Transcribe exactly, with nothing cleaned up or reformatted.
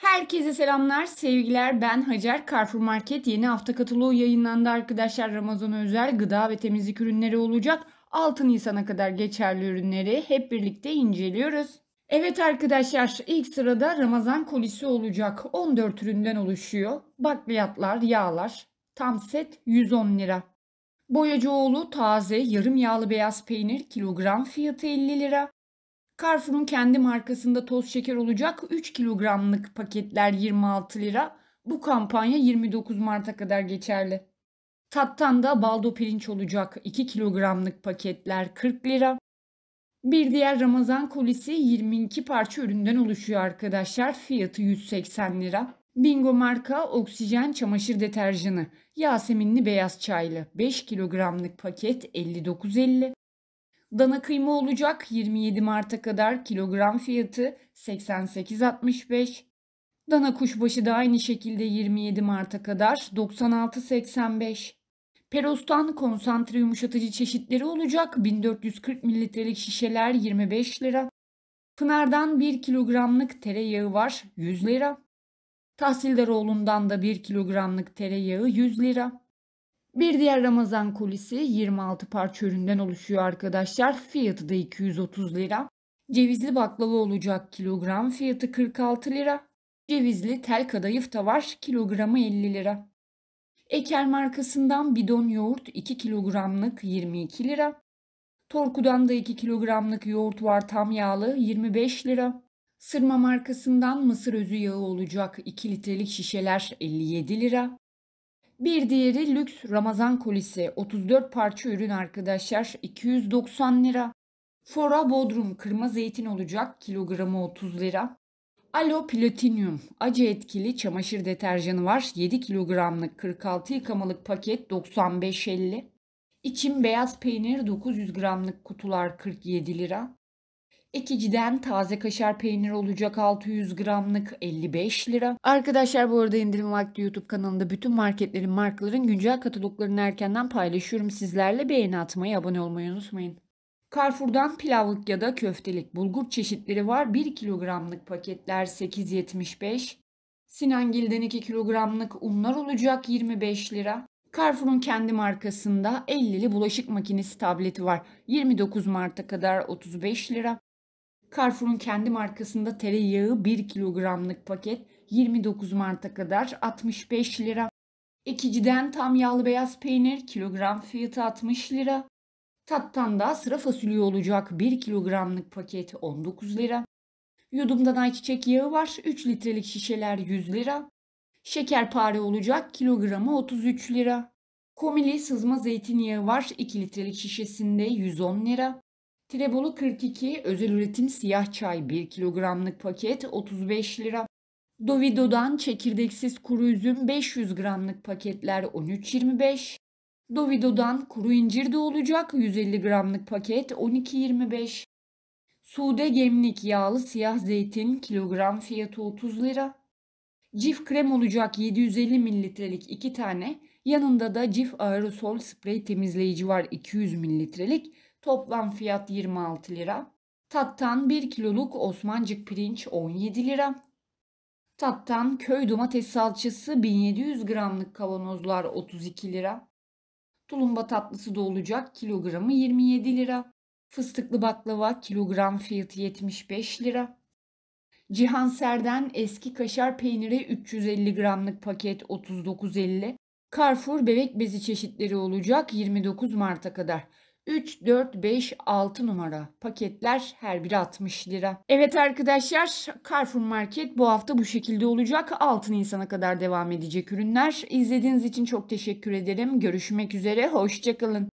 Herkese selamlar, sevgiler. Ben Hacer. Carrefour Market yeni hafta kataloğu yayınlandı arkadaşlar. Ramazan özel gıda ve temizlik ürünleri olacak. altı Nisan'a kadar geçerli ürünleri hep birlikte inceliyoruz. Evet arkadaşlar, ilk sırada Ramazan kolisi olacak. on dört üründen oluşuyor. Bakliyatlar, yağlar. Tam set yüz on lira. Boyacıoğlu taze yarım yağlı beyaz peynir kilogram fiyatı elli lira. Carrefour'un kendi markasında toz şeker olacak üç kilogramlık paketler yirmi altı lira. Bu kampanya yirmi dokuz Mart'a kadar geçerli. Tat'tan da baldo pirinç olacak iki kilogramlık paketler kırk lira. Bir diğer Ramazan kolisi yirmi iki parça üründen oluşuyor arkadaşlar. Fiyatı yüz seksen lira. Bingo marka oksijen çamaşır deterjanı Yaseminli beyaz çaylı beş kilogramlık paket elli dokuz elli. Dana kıyma olacak yirmi yedi Mart'a kadar kilogram fiyatı seksen sekiz altmış beş. Dana kuşbaşı da aynı şekilde yirmi yedi Mart'a kadar doksan altı seksen beş. Peros'tan konsantre yumuşatıcı çeşitleri olacak bin dört yüz kırk mililitrelik şişeler yirmi beş lira. Pınar'dan bir kilogramlık tereyağı var yüz lira. Tahsildaroğlu'ndan da bir kilogramlık tereyağı yüz lira. Bir diğer Ramazan kolisi yirmi altı parça üründen oluşuyor arkadaşlar. Fiyatı da iki yüz otuz lira. Cevizli baklava olacak kilogram fiyatı kırk altı lira. Cevizli tel kadayıf da var kilogramı elli lira. Eker markasından bidon yoğurt iki kilogramlık yirmi iki lira. Torku'dan da iki kilogramlık yoğurt var tam yağlı yirmi beş lira. Sırma markasından mısır özü yağı olacak iki litrelik şişeler elli yedi lira. Bir diğeri lüks Ramazan kolisi otuz dört parça ürün arkadaşlar iki yüz doksan lira. Fora Bodrum kırma zeytin olacak kilogramı otuz lira. Alo Platinum acı etkili çamaşır deterjanı var yedi kilogramlık kırk altı yıkamalık paket doksan beş elli. İçim beyaz peynir dokuz yüz gramlık kutular kırk yedi lira. Ekici'den taze kaşar peynir olacak altı yüz gramlık elli beş lira. Arkadaşlar bu arada indirim vakti YouTube kanalında bütün marketlerin markaların güncel kataloglarını erkenden paylaşıyorum sizlerle. Beğeni atmayı, abone olmayı unutmayın. Carrefour'dan pilavlık ya da köftelik bulgur çeşitleri var. bir kilogramlık paketler sekiz yetmiş beş. Sinangil'den iki kilogramlık unlar olacak yirmi beş lira. Carrefour'un kendi markasında ellili bulaşık makinesi tableti var. yirmi dokuz Mart'a kadar otuz beş lira. Carrefour'un kendi markasında tereyağı bir kilogramlık paket yirmi dokuz Mart'a kadar altmış beş lira. Ekici'den tam yağlı beyaz peynir kilogram fiyatı altmış lira. Tat'tan da sıra fasulye olacak bir kilogramlık paket on dokuz lira. Yudum'dan ayçiçek yağı var üç litrelik şişeler yüz lira. Şekerpare olacak kilogramı otuz üç lira. Komili sızma zeytinyağı var iki litrelik şişesinde yüz on lira. Trebolu kırk iki özel üretim siyah çay bir kilogramlık paket otuz beş lira. Dovido'dan çekirdeksiz kuru üzüm beş yüz gramlık paketler on üç yirmi beş. Dovido'dan kuru incir de olacak yüz elli gramlık paket on iki yirmi beş. Sude Gemlik yağlı siyah zeytin kilogram fiyatı otuz lira. Cif krem olacak yedi yüz elli mililitrelik iki tane. Yanında da Cif aerosol sprey temizleyici var iki yüz mililitrelik. Toplam fiyat yirmi altı lira. Tat'tan bir kiloluk Osmancık pirinç on yedi lira. Tat'tan köy domates salçası bin yedi yüz gramlık kavanozlar otuz iki lira. Tulumba tatlısı da olacak kilogramı yirmi yedi lira. Fıstıklı baklava kilogram fiyatı yetmiş beş lira. Cihanser'den eski kaşar peyniri üç yüz elli gramlık paket otuz dokuz elli. Carrefour bebek bezi çeşitleri olacak yirmi dokuz Mart'a kadar. üç, dört, beş, altı numara paketler her biri altmış lira. Evet arkadaşlar, Carrefour Market bu hafta bu şekilde olacak. altı Nisan'a kadar devam edecek ürünler. İzlediğiniz için çok teşekkür ederim. Görüşmek üzere, hoşça kalın.